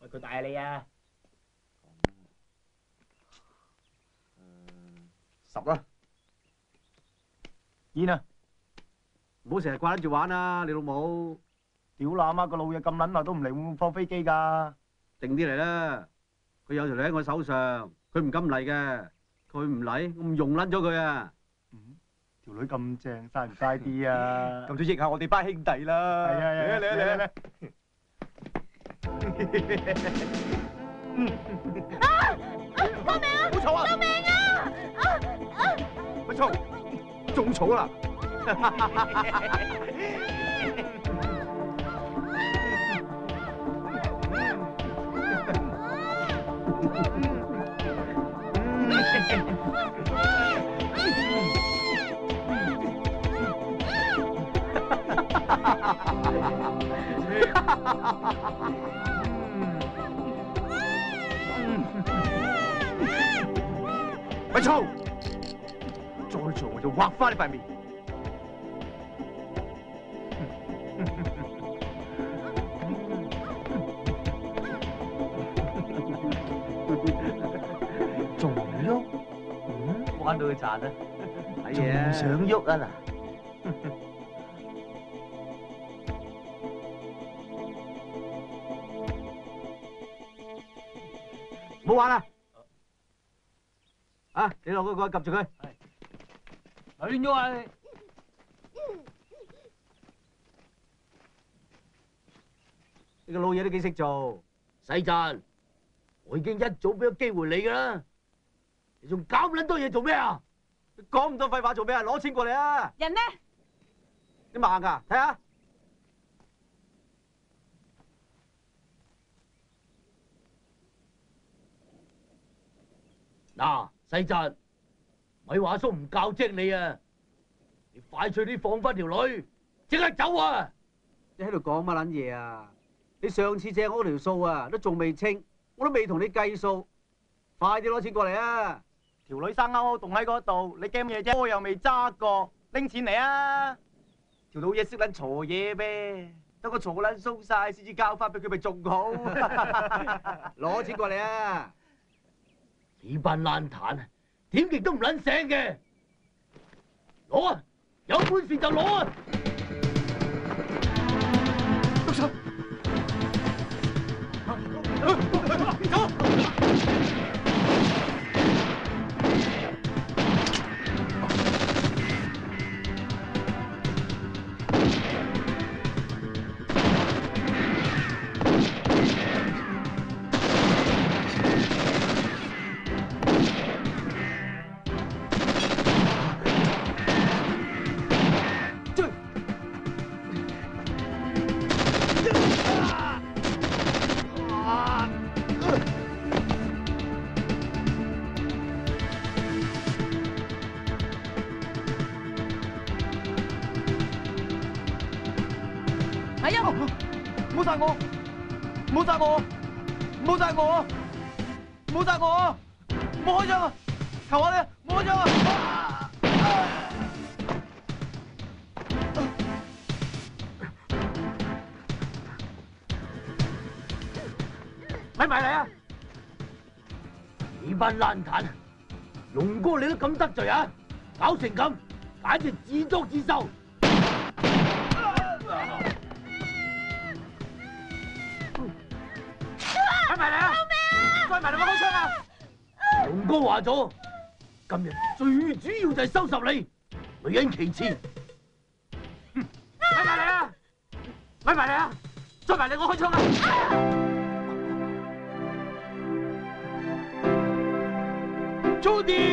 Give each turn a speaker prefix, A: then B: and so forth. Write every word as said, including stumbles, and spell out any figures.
A: 喂，佢大你啊！
B: 十啦。
C: 煙啊！
B: 唔好成日掛住玩啊！你老母
C: 屌乸媽個老嘢咁撚耐都唔嚟，會唔會放飛機㗎？
B: 靜啲嚟啦！佢有條女喺我手上，佢唔敢嚟嘅。佢唔嚟，我唔容撚咗佢啊！
C: 嗯，條女咁正，嘥唔嘥啲啊？
D: 咁就益下我哋班兄弟啦！
C: 係啊係啊！嚟啊嚟啊嚟！
E: 啊！救命啊！
C: 好嘈啊！
E: 救命啊！啊啊！
C: 咪嘈，仲嘈啦！咪嘈！再嘈我就劃翻你塊面！仲喐？嗯，玩到佢殘啦！
B: 睇嘢啊！
C: 仲想喐啊嗱！
B: 唔好玩啦！啊，你落去過去及住佢。
A: 亂咗啊！
B: 你個老嘢都幾識做。
F: 細陣，我已經一早俾咗機會你㗎啦，你仲搞咁撚多嘢做咩啊？
B: 講咁多廢話做咩啊？攞錢過嚟啊！
E: 人呢？
B: 你盲㗎？睇下。
F: 嗱，細陣，咪話叔唔教精你啊！你快脆啲放翻條女，即刻走啊！
B: 你喺度講乜撚嘢啊？你上次借我嗰條數啊，都仲未清，我都未同你計數，快啲攞錢過嚟啊！
C: 條女生勾勾棟喺嗰度，你驚咩啫？波又未揸過，拎錢嚟啊！
D: 條老嘢識撚嘈嘢咩？等我嘈撚鬆晒先至交翻俾佢，咪仲好？
B: 攞錢過嚟啊！
F: 呢班爛壇啊，點極都唔撚醒嘅，攞啊！有本事就攞啊！
C: 喐手！走！唔好殺我！唔好殺我！唔好殺我！唔好殺我！唔好開槍啊！求下你，唔好開槍啊！
B: 咪埋嚟啊！
F: 呢班爛壇，龍哥你都咁得罪啊？搞成咁，簡直自作自受！
B: 咪埋嚟啊！再埋嚟我開槍啊！
F: 龍哥話咗，今日最主要就係收拾你，女人其次。
B: 咪埋嚟啊！咪埋嚟啊！再埋嚟我開槍啊！
F: 朱迪。